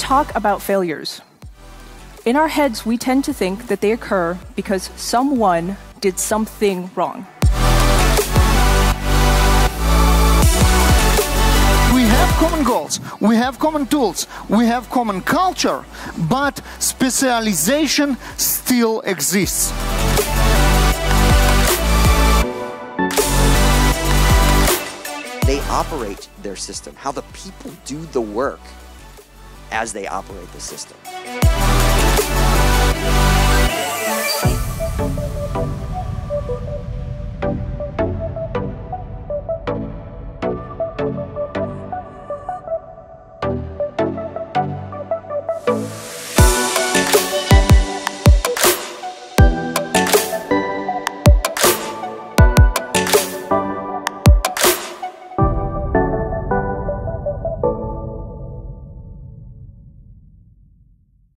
talk about failures, in our heads we tend to think that they occur because someone did something wrong. We have common goals, we have common tools, we have common culture, but specialization still exists. They operate their system, how the people do the work as they operate the system.